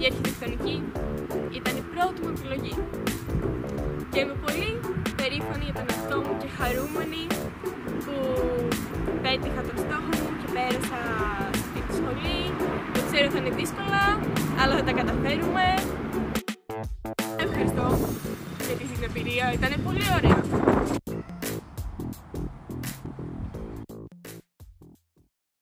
η αρχιτεκτονική ήταν η πρώτη μου επιλογή. Και είμαι πολύ περήφανη για τον εαυτό μου και χαρούμενη που πέτυχα τον στόχο μου και πέρασα σε αυτή τη σχολή. Το ξέρω θα είναι δύσκολα, αλλά θα τα καταφέρουμε. Ευχαριστώ για τη συνεπειρία, ήταν πολύ ωραία.